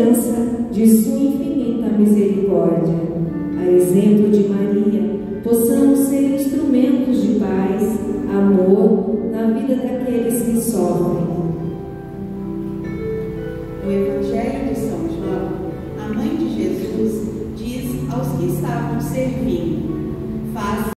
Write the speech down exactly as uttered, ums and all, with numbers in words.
esperança de sua infinita misericórdia. A exemplo de Maria, possamos ser instrumentos de paz, amor na vida daqueles que sofrem. O